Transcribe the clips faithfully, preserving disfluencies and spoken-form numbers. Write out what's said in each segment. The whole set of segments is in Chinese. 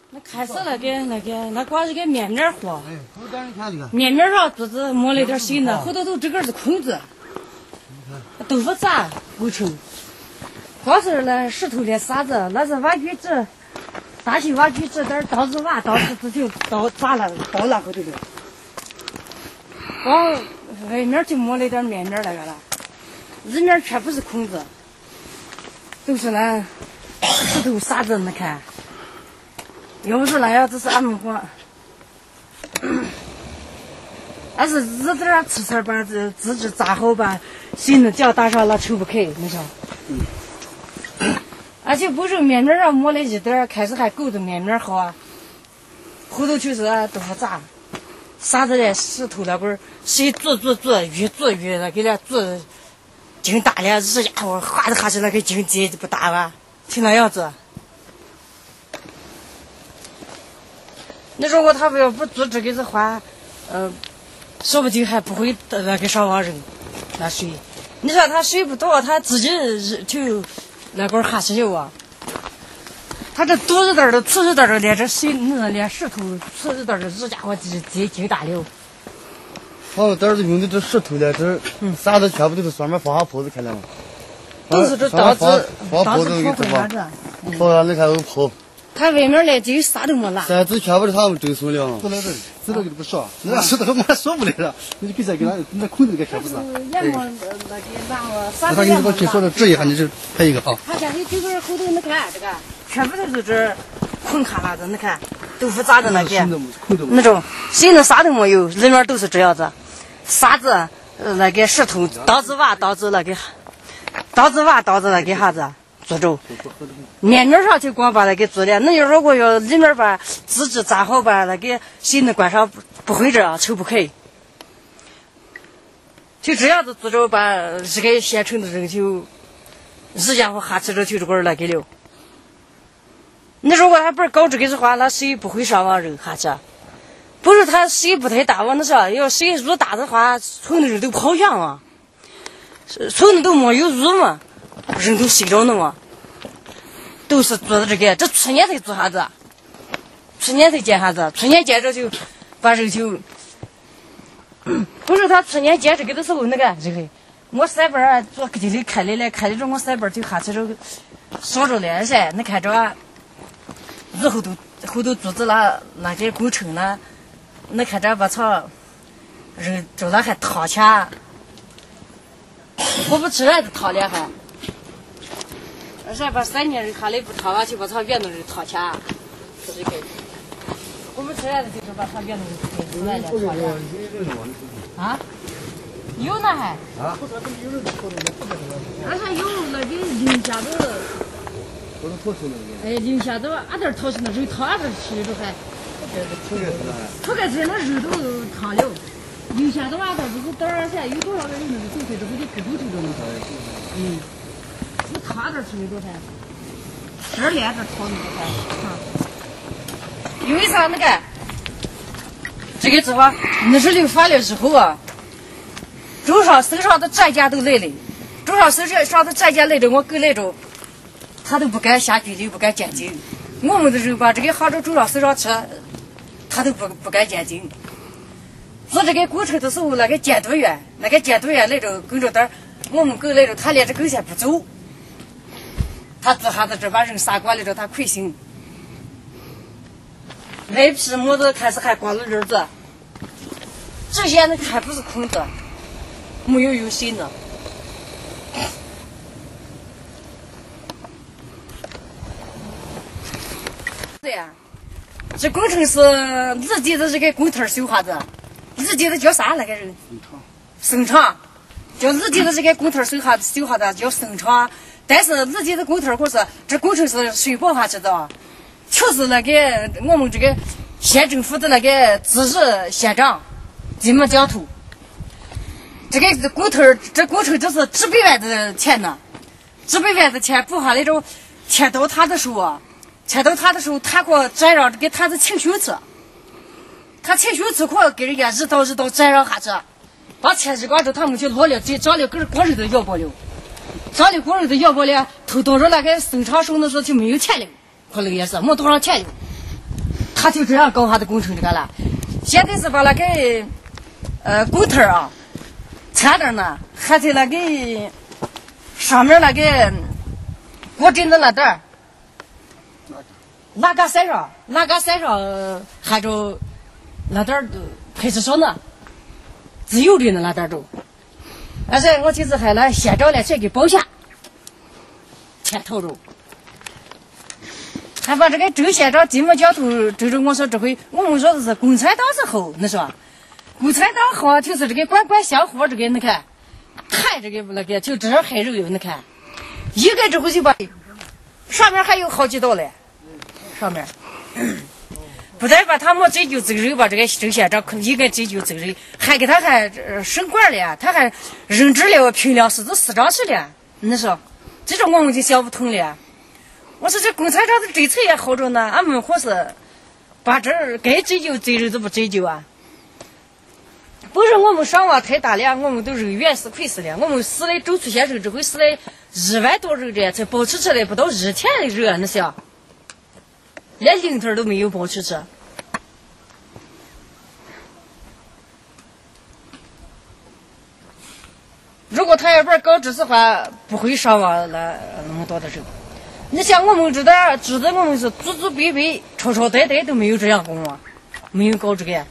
那开始那个那个那光是个面面活， 哎，后边你看这个面面上肚子抹了点水呢，后头都这个是空子，豆腐渣不成。光是那石头的沙子，那是挖掘机，大型挖掘机点刀子挖，刀子这就刀砸了，刀那后头的。光外面就抹了点面面那个了，里面全部是空子，都是那石头沙子，你看。要不是那样，子是俺们光，俺是日点儿吃吃把这自己扎好把新的脚打上了抽不开，你说。嗯。而且不是面面上抹了一点，开始还够着面面好啊，后头就是豆腐渣，啥子嘞石头那边谁做做做越做越那给他做劲大了，这家伙哗的哈起那个劲劲不大吧？听那样子。那如果他不要不做这个的话，呃，说不定还不会那个上网扔那水。你说他水不多，他自己就那块哈起有啊。他这肚子蛋的、瓷子蛋的，连这水那连石头、瓷子蛋的，这家伙这这劲大了。 放这儿是用的这石头了，这啥子全部都是上面放下泡子，看见吗？ 都是这刀子， 刀子泡回啥子？ 泡上你看都泡。 它外面来就啥都没拿。 三子全部是他们蒸熟了。 不来这，知道给不少，那石头妈说不来了，你给这给他那空头给全部是。 也没那个拿我啥我给你把解说的指一下，你就拍一个啊。 他现在这个后头你看这个，全部都是这空卡拉子，你看豆腐渣的那些，那种新的啥都没有，里面都是这样子，沙子、呃、那个石头、刀子挖、刀子那个，刀子挖、刀子那个啥子。做着面面上就光把那个做了，那要如果要里面把自己扎好把那个新的关上不会这抽不开，就这样子做着把这个现成的人就日家伙哈起着就这个那个了。那如果还不是搞这个的话，那水不会上网扔哈起，不是他水不太大，我那说要水入大的话，村的人都跑远了，村的都没有入嘛。人都睡着了嘛，都是做的这个，这去年才做啥子？去年才建啥子？去年建着就把人就，不是他去年建这个的时候那个这个，我塞班啊做这里开来了，开的着我塞班就哈起着烧着了噻，你看着，日后头后头组织了那些工程了，你看着把操，人着那还掏钱，我不吃来的掏了还。是把三年人看来不掏完就把他原弄人掏钱，是这个。我们出来的就是把他原弄人出来了掏钱。啊？有呢还？啊？俺还有那个零下的。 不是掏出来的。 哎，零下的俺这儿掏出来，肉掏俺这儿去着还。头盖子那肉都烫了，零下的俺这儿不是多少钱？有多少个人那个手推这不就不够头着吗？嗯。你他这出来多少？这儿连着掏你多少？啊！因为啥那个？这个之后，那是六发了之后啊，州上、省上的专家都来了，州上、省上的专家来着，我狗来着，他都不敢下拘留，不敢监禁。我们的人把这个杭州州上、省上吃，他都不不敢监禁。做这个工程的时候，那个监督员，那个监督员来着，跟着点我们狗来着，他连着狗先不走。他做啥子这把人杀光了着，他亏心。外皮么子开始还光了人子，这些那还不是空的，没有有心的。对呀，这工程是日记的这个工头修啥子？日记的叫啥那个人？省厂。叫日记的这个工头修啥修啥的叫省厂。但是自己的工头，或是这工程是谁报还知道？就是那个我们这个县政府的那个资日县长金门江头。这个工头，这工程这是几百万的钱呢，几百万的钱补下来之后，签到他的时候啊，签到他的时候，他给我转让给他的请求次，他请求次给我给人家日到日到转让下去，把钱日光着他们就落了，这找了个光人都要不了。找的工人都要不了，偷到着那个生产手那时候就没有钱了，可能也是没多少钱了。 他就这样搞他的工程这个了。现在是把那个呃骨头啊，缠着呢，还在那个上面那个果针的那点儿，那个山上，那个山上还着那点儿都派出所呢，自由的呢那点儿都。但是我就是还那县长来全给包下，钱掏着。还把这个周县长金门交通周周我说这回我们说的是共产党是好，你说共产党好就是这个管管香火这个你看，太这个那个就这样害人哟，你看一个之后就把上面还有好几道嘞，上面不但把他们追究责任，把这个周县长一个追究责任，还给他还呃升官了，他还任职了平凉市的市长去了，你说这种我们就想不通了。我说这共产党的政策也好着呢，俺们或是把这儿该追究责任都不追究啊。不是我们伤亡太大了，我们都人员是亏死了，我们死了周处先生这回死了一万多人的，才保持起来不到一天的人，那是连零头都没有保持着。如果他要不搞这事话，不会伤亡了那么多的人。你像我们这点知道我们是祖祖辈辈朝朝代代都没有这样过啊，没有搞这个。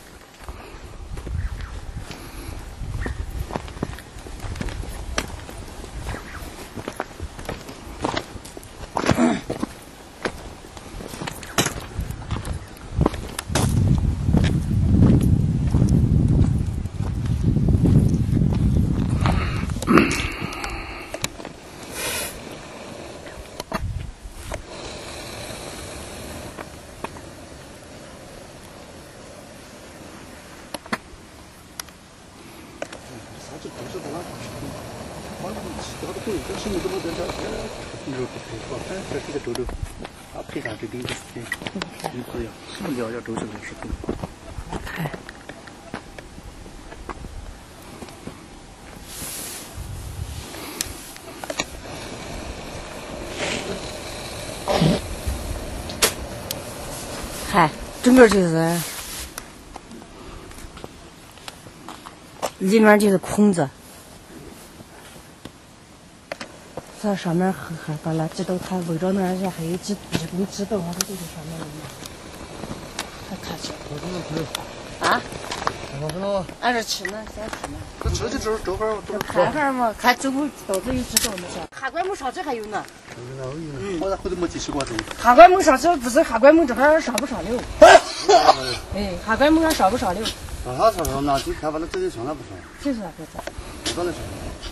嗨，整个就是里面就是空子，这上面还还把那知道他围着那些还有几几根知道，还是都在上面呢，还看去啊？俺这吃呢，先吃呢。 这吃就走走会儿， 看会儿嘛，看走后到这就知道那是。哈管门上这还有呢。 嗯，我回头没继续过走。 哈管门上这不是哈管门这还上不上流？哎，哈管门还上不上流？ 上啥上上那就看把那直接上那不上。 就是那个子。 上那上。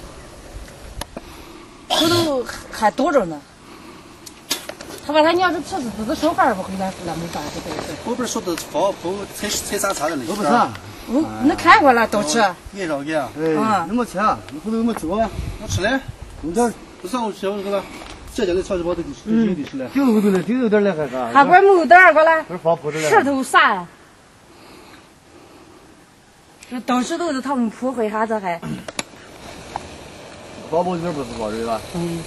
后头还多着呢。他把他娘这车子自己说话不回来，那没办法，对对。 我不是说的包包踩踩啥啥的那我不是。 我你看过了，倒吃。 你绕给啊？ 哎，那么钱，你回头有没做啊？ 我吃嘞。 有点。 不是我吃那个，这家的超市包都都有的是嘞。 丢有点嘞，丢有点嘞，还啥？ 哈管没有点儿过来。 这是放铺着嘞。 石头啥呀？这当时都是他们破坏啥子还？ 包包这边不是包人吧？ 嗯。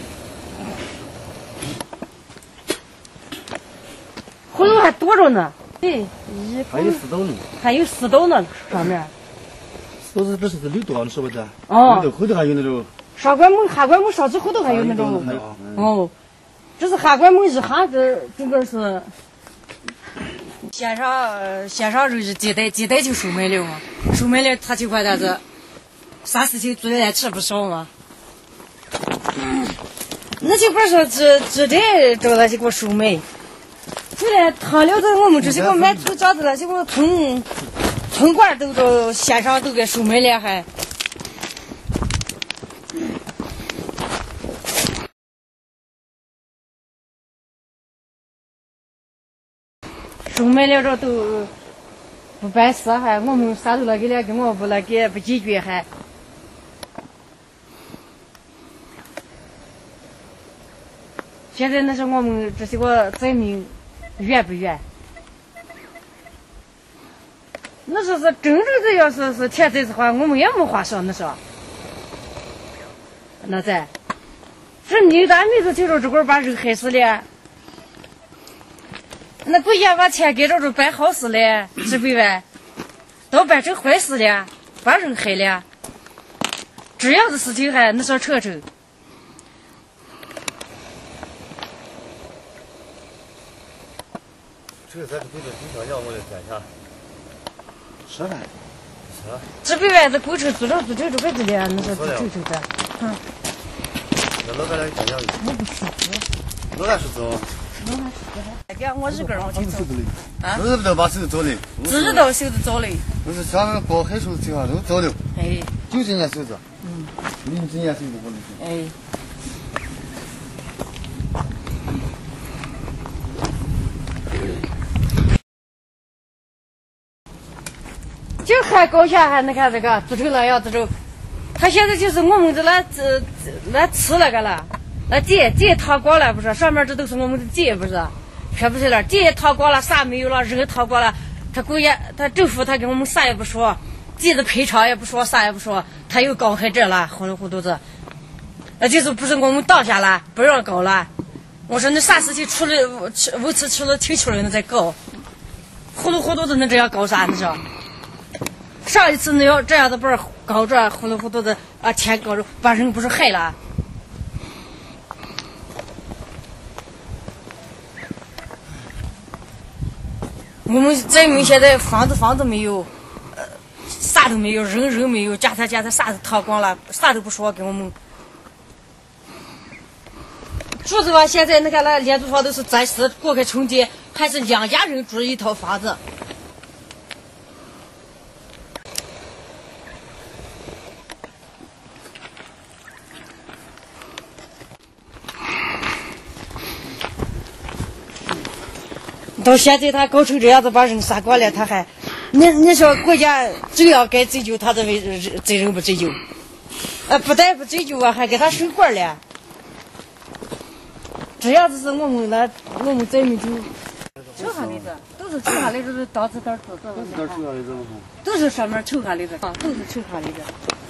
后头还多着呢。对，一还有四斗呢。 还有四斗呢，上面。 都是这是六斗，你说不是？ 哦。 后头后头还有那种。 哈管门，哈管门上去后头还有那种。哦。这是哈管门一下子整个是。县上县上就是几代几代就收买了嘛，收买了他就管他子，啥事情做的吃不少嘛。嗯，那就管说这这代找那些给我收买，后来他了的我们这些个买土饺子那些个村村管都到县上都给收买了还。收买了这都不办事还，我们啥都那个了，跟我不那个不解决还。现在那是我们这些个灾民冤不冤？那说是真正的要是是欠债的话，我们也没话说，那说。那在，这你咱妹子就说这块把人害死了。 那国家把钱给着都办好事了，是不呗？都办成坏事了，把人害了。这样的事情还能说扯扯？ 这个咱这个经常要我来干啥？ 是呗。 是啊。 这不呗？这工程做着做着就开始了，那说做着做着。嗯。 那老板来讲讲。 我不是。 老板是走。 老板是这我一个人我去走。啊。 都是不得把手走的。 知道手子走的。 都是像那个包海手情况都走的。 哎。 就这年手子。 嗯。 你这年手子不能行。 哎。就还高下还那看这个自丑那样自丑，他现在就是我们这那这那吃那个了，那地地掏光了不是？上面这都是我们的地不是？是不是了？地掏光了，啥没有了，人掏光了，他国家他政府他跟我们啥也不说，地的赔偿也不说，啥也不说，他又搞开这了，糊里糊涂子，那就是不是我们当下了，不让搞了。我说那啥事情出了维持出了挺出来那再搞，糊里糊涂的能这样搞啥？你说？上一次你要这样子不是搞着糊里糊涂的啊，钱搞着把人不是害了。我们咱们现在房子房子没有，呃，啥都没有，人人没有，家产家产啥都掏光了，啥都不说给我们。住的话，现在那个那廉租房都是暂时过开春节，还是两家人住一套房子。到现在他搞成这样子把人杀光了，他还，你你说国家只要该追究他，这为责任不追究，呃，不但不追究啊，还给他升官了。这样子是我们那我们咱们就抽下来的，都是抽下来的，都当子当做做。都是当抽下来的吗？都是上面抽下来的，啊，都是抽下来的。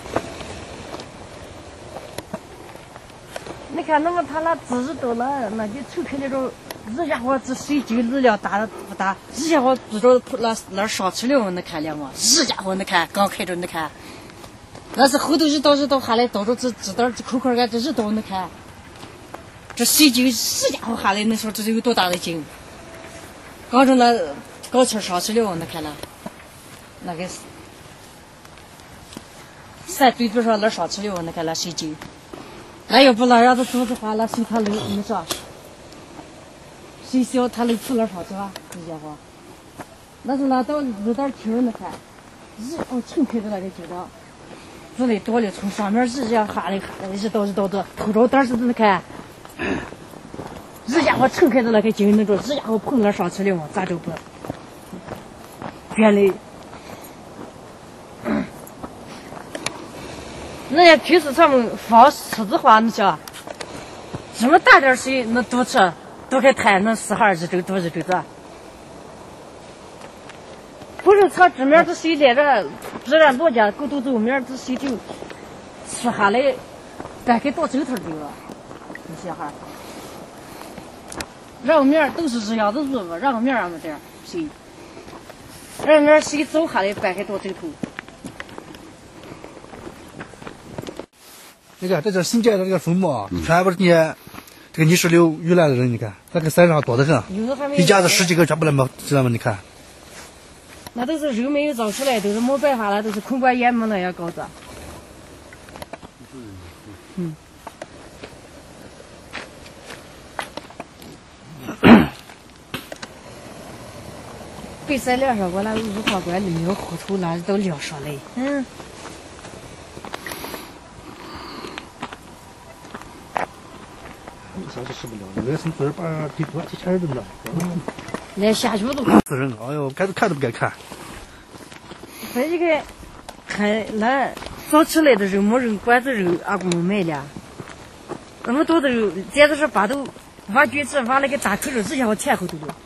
你看，那么他那知识到了，那就抽开那种。这家伙这水酒日料打的不打？这家伙知道那那上去了，你看了吗？这家伙你看刚开着，你看，那是后头日到日到下来，到着这这道这口口干这日到你看，这水酒这家伙下来，你说这是有多大的劲？刚着那高气上去了，你看了，那个山堆堆上那上去了，你看那水酒，那要不那样子做的话，那水它漏，你说？谁小他能出那上去吧？这家伙，那是那到那点天儿你看，日哦撑开的那个街道，子来多了，从上面日这样下来下来，日到日到的，头着但是你看，这家伙撑开的那个劲，那着这家伙碰那上去了嘛，咋都不，原来，那些平时他们放狮子花，你想，这么大点水能多吃？多开滩能四二十这个多少这个？不是从这面这水来着，这让老家狗都走面这水就吃下来，半开到这头去了。你想哈，让面都是这样子做吧，让面俺们这样水，让面水走下来半开到这头。 你看，这是新建的这个坟墓啊，全部是些这个泥石流遇难的人，你看，那个山上多得很，一家子十几个全部来嘛，知道吗？你看， 那都是肉没有造出来，都是没办法了，都是空管眼没那样搞的。嗯。被山梁上，我那五花管里面糊涂，那都撂上来。嗯。 啥都吃不了，那是昨儿把地多几千人了。 嗯。连下去都死人，哎呦，看都看都不敢看。 这一个，看那早起来的肉没人管子肉，阿公买了，那么多的肉，简直是把都挖掘子挖了个大口肉，这家伙前后都有。